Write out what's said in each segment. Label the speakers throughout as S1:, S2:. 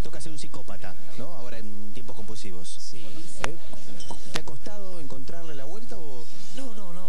S1: toca ser un psicópata, ¿no? Ahora en tiempos compulsivos.
S2: Sí.
S1: ¿Te ha costado encontrarle la vuelta o...?
S2: No.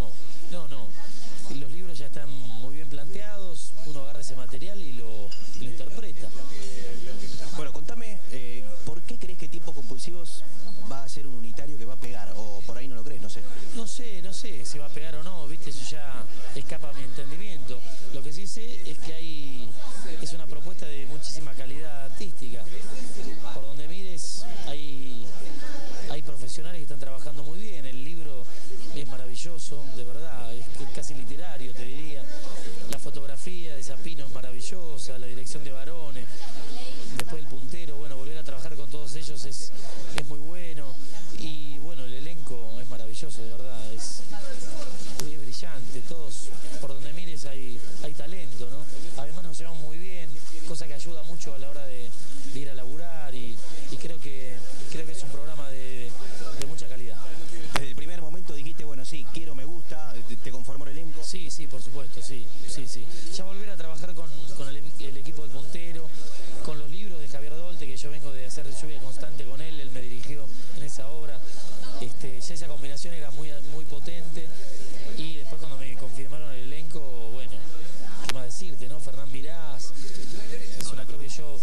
S2: Los libros ya están muy bien planteados, uno agarra ese material y lo interpreta.
S1: Bueno, contame, ¿por qué crees que tiempos compulsivos va a ser un unitario que va a pegar? O por ahí no lo crees, no sé.
S2: No sé si va a pegar o no, viste, eso ya escapa a mi entendimiento. Lo que sí sé es que es una propuesta de muchísima calidad artística. Por donde mires hay profesionales que están trabajando muy bien, el libro es maravilloso, de verdad, es casi literario, te diría. La fotografía de Zapino es maravillosa, la dirección de Barone, después el puntero, bueno, volver a trabajar con todos ellos es muy bueno. Y bueno, el elenco es maravilloso, de verdad, es brillante, todos, por donde mires hay talento, ¿no? Además nos llevamos muy bien, cosa que ayuda mucho a la hora de ir a laburar y creo que es un programa de mucha calidad.
S1: Desde el primer momento dijiste, bueno, sí, quiero, me gusta, ¿te conformó el elenco?
S2: Sí, por supuesto, sí. Ya volver a trabajar con el equipo del puntero, con los libros de Javier Dolte, que yo vengo de hacer lluvia constante con él me dirigió en esa obra. Ya esa combinación era muy potente y después cuando me confirmaron el elenco, bueno, qué más decirte, ¿no? Fernán Mirás, es un actor que yo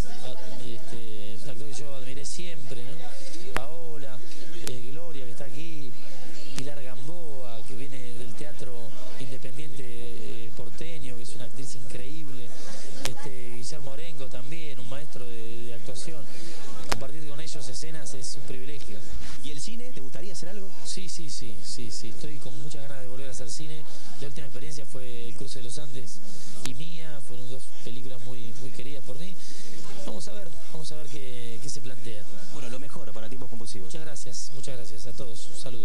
S2: admiré siempre, ¿no? Paola, Gloria, que está aquí, Pilar Gamboa, que viene del teatro independiente porteño, que es una actriz increíble, Guillermo Orengo también, un maestro de actuación. Compartir con ellos escenas es un privilegio.
S1: ¿Y el cine? ¿Te gustaría hacer algo?
S2: Sí, estoy con muchas ganas de volver a hacer cine. La última experiencia fue El Cruce de los Andes y Mía, fueron dos películas muy queridas por mí. Vamos a ver qué se plantea.
S1: Bueno, lo mejor para tiempos compulsivos.
S2: Muchas gracias a todos. Saludos.